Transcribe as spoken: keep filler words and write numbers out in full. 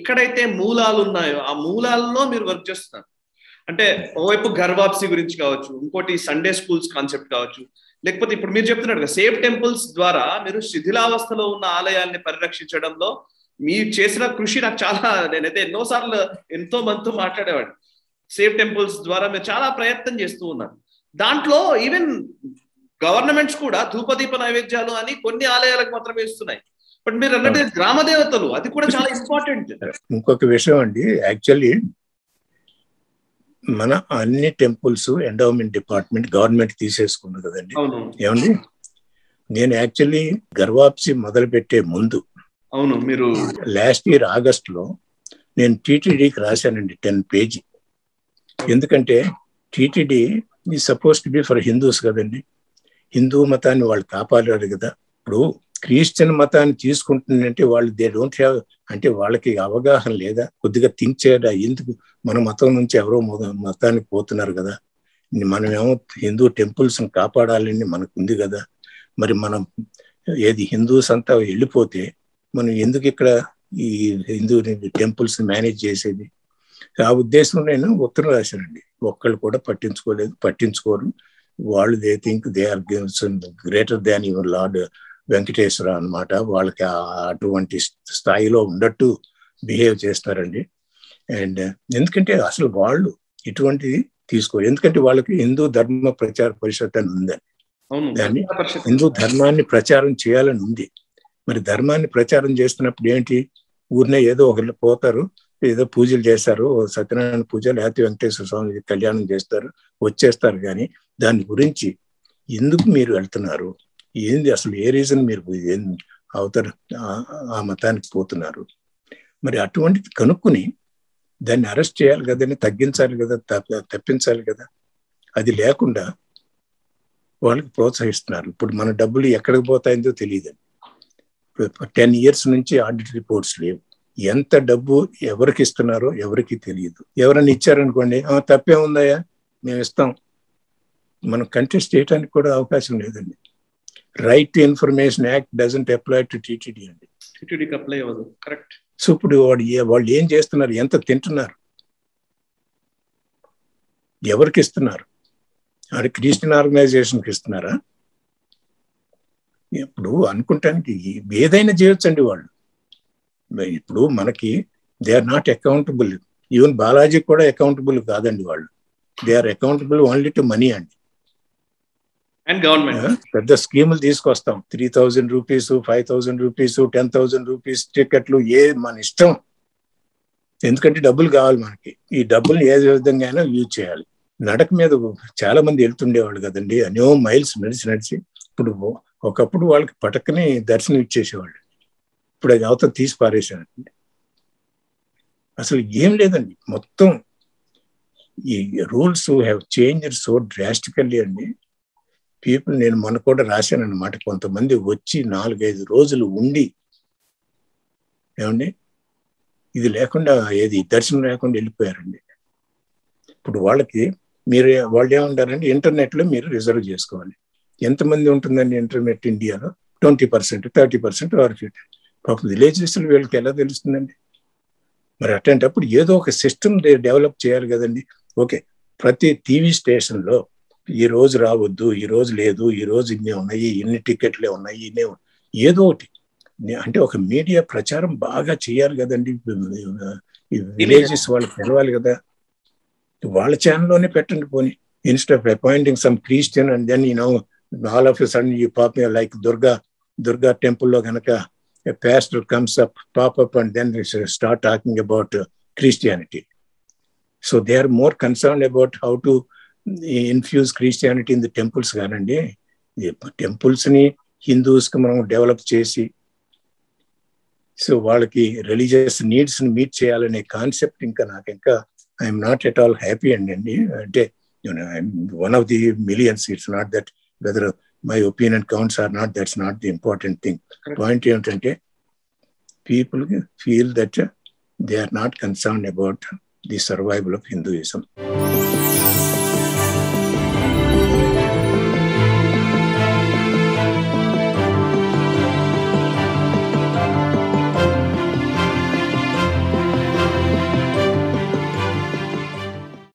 ఎక్కడైతే మూలాలు ఉన్నాయో ఆ మూలాల్లో మీరు వర్క్ చేస్తున్నారు. అంటే ఓవైపు గర్వాప్సి గురించి కావచ్చు, ఇంకోటి సండే స్కూల్స్ కాన్సెప్ట్ కావచ్చు, లేకపోతే ఇప్పుడు మీరు చెప్తున్నారు కదా సేఫ్ టెంపుల్స్ ద్వారా మీరు శిథిలావస్థలో ఉన్న ఆలయాల్ని పరిరక్షించడంలో మీరు చేసిన కృషి నాకు చాలా, నేనైతే ఎన్నోసార్లు ఎంతో మందితో మాట్లాడేవాడిని. సేఫ్ టెంపుల్స్ ద్వారా మీరు చాలా ప్రయత్నం చేస్తూ ఉన్నారు. దాంట్లో ఈవెన్ గవర్నమెంట్స్ కూడా ధూపదీప నైవేద్యాలు అని కొన్ని ఆలయాలకు మాత్రమే ఇస్తున్నాయి. బట్ మీరు అన్నట్టు గ్రామ దేవతలు అది కూడా చాలా ఇంపార్టెంట్. ఇంకొక విషయం అండి, యాక్చువల్లీ మన అన్ని టెంపుల్స్ ఎండోమెంట్ డిపార్ట్మెంట్ గవర్నమెంట్ తీసేసుకున్నది కదండి. ఏమండి, నేను యాక్చువల్లీ గర్వాప్సి మొదలు పెట్టే ముందు అవును మీరు లాస్ట్ ఇయర్ ఆగస్ట్ లో నేను టీటీడీకి రాశానండి టెన్ పేజీ. ఎందుకంటే టీటీడీ ఈ suppose to be for Hindus కదండి, హిందూ మతాన్ని వాళ్ళు కాపాడారు కదా. ఇప్పుడు క్రిస్టియన్ మతాన్ని తీసుకుంటుందంటే వాళ్ళు దే డోంట్ హ్యావ్, అంటే వాళ్ళకి అవగాహన లేదా, కొద్దిగా థింక్ చేయడా, ఎందుకు మన మతం నుంచి ఎవరో మతానికి పోతున్నారు కదా, మనమేమో హిందూ టెంపుల్స్ కాపాడాలని మనకు ఉంది కదా, మరి మనం ఏది హిందూస్ అంతా వెళ్ళిపోతే మనం ఎందుకు ఇక్కడ ఈ హిందూ టెంపుల్స్ మేనేజ్ చేసేది. ఆ ఉద్దేశం నేను ఉత్తరం రాశానండి. ఒక్కళ్ళు కూడా పట్టించుకోలేదు, పట్టించుకోరు. వాళ్ళు they think they are greater than your lord Venkateswara అన్నమాట. వాళ్ళకి అటువంటి స్థాయిలో ఉన్నట్టు బిహేవ్ చేస్తారండి. అండ్ ఎందుకంటే అసలు వాళ్ళు ఇటువంటిది తీసుకోరు, ఎందుకంటే వాళ్ళకి హిందూ ధర్మ ప్రచార పరిషత్ అని ఉందని, దాన్ని హిందూ ధర్మాన్ని ప్రచారం చేయాలని ఉంది. మరి ధర్మాన్ని ప్రచారం చేస్తున్నప్పుడు ఏంటి, ఊరినే ఏదో ఒకళ్ళు పోతారు, ఏదో పూజలు చేస్తారు, సత్యనారాయణ పూజ లేకపోతే వెంకటేశ్వర స్వామి కళ్యాణం చేస్తారు, వచ్చేస్తారు. కానీ దాని గురించి ఎందుకు మీరు వెళ్తున్నారు, ఏంది అసలు, ఏ రీజన్ మీరు అవతర ఆ మతానికి పోతున్నారు, మరి అటువంటిది కనుక్కుని దాన్ని అరెస్ట్ చేయాలి కదని, తగ్గించాలి కదా, తప్పించాలి కదా. అది లేకుండా వాళ్ళకి ప్రోత్సహిస్తున్నారు. ఇప్పుడు మన డబ్బులు ఎక్కడికి పోతాయిందో తెలియదండి. టెన్ ఇయర్స్ నుంచి ఆడిట్ రిపోర్ట్స్ లేవు. ఎంత డబ్బు ఎవరికి ఇస్తున్నారో ఎవరికి తెలియదు. ఎవరైనా ఇచ్చారనుకోండి, తప్పే ఉందయ్యా మేము ఇస్తాం, మనం కంటెస్ట్ చేయడానికి కూడా అవకాశం లేదండి. Right to information act doesn't apply to TTD అండి. టీటీడీకి అప్లై అవ్వదు. కరెక్ట్. సో ఇప్పుడు వాడు వాళ్ళు ఏం చేస్తున్నారు, ఎంత తింటున్నారు, ఎవరికి ఇస్తున్నారు, అది క్రిస్టియన్ ఆర్గనైజేషన్కి ఇస్తున్నారా? ఇప్పుడు అనుకుంటానికి ఏదైనా చేయొచ్చండి వాళ్ళు. ఇప్పుడు మనకి they are not accountable. Even Balaji కూడా అకౌంటబుల్ కాదండి వాళ్ళు. They are accountable only to money అండి. అండ్ గవర్నమెంట్ పెద్ద స్కీములు తీసుకొస్తాం, three thousand rupees, five thousand rupees, ten thousand rupees టికెట్లు, ఏ మన ఇష్టం. ఎందుకంటే డబ్బులు కావాలి మనకి. ఈ డబ్బులు ఏ విధంగా అయినా యూజ్ చేయాలి. నడక మీద చాలా మంది వెళ్తుండేవాళ్ళు కదండి, అనేో మైల్స్ నడిచి నడిచి. ఇప్పుడు ఒకప్పుడు వాళ్ళకి పటక్కని దర్శనం ఇచ్చేసేవాళ్ళు, ఇప్పుడు అది అవతల తీసి పారేసానండి. అసలు ఏం లేదండి, మొత్తం ఈ rules have changed so drastically అండి. పీపుల్, నేను మొన్న కూడా రాశాను అన్నమాట, కొంతమంది వచ్చి నాలుగైదు రోజులు ఉండి ఏమండి ఇది లేకుండా, ఏది దర్శనం లేకుండా వెళ్ళిపోయారండి. ఇప్పుడు వాళ్ళకి మీరు వాళ్ళు ఏమంటారంటే ఇంటర్నెట్లో మీరు రిజర్వ్ చేసుకోవాలి. ఎంతమంది ఉంటుందండి ఇంటర్నెట్ ఇండియాలో? Twenty percent thirty percent or fifty. పాపం విలేజెస్లో వీళ్ళకి ఎలా తెలుస్తుందండి? మరి అట్లాంటప్పుడు ఏదో ఒక సిస్టమ్ డెవలప్ చేయాలి కదండి. ఓకే, ప్రతి టీవీ స్టేషన్లో ఈ రోజు రావద్దు, ఈ రోజు లేదు, ఈ రోజు ఇన్నే ఉన్నాయి, ఇన్ని టికెట్లే ఉన్నాయి, ఇన్నే ఏదో ఒకటి అంటే ఒక మీడియా ప్రచారం బాగా చేయాలి కదండి. ఈ విలేజెస్ వాళ్ళకి తెలవాలి కదా. వాళ్ళ ఛానల్లోనే పెట్టండి పోనీ. Instead of appointing some Christian and then you know all of a sudden you pop like Durga Durga టెంపుల్లో కనుక a pastor comes up, pop up, and then they start talking about uh, Christianity. So they are more concerned about how to infuse Christianity in the temples. Ganandi, the temples ni Hindus ki manam develop chesi, so వాళ్ళకి religious needs ni meet cheyalane concept inka నాకు ఇంకా I am not at all happy అండి. అంటే you know I'm one of the millions. It's not that whether my opinion counts or not, that's not the important thing. Point ఏంటంటే people feel that they are not concerned about the survival of Hinduism.